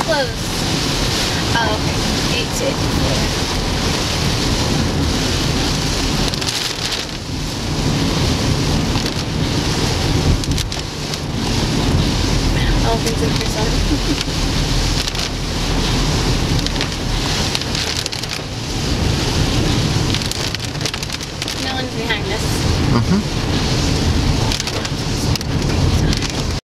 close. Oh, okay. 8 to 84. All things in percent. No one's behind us.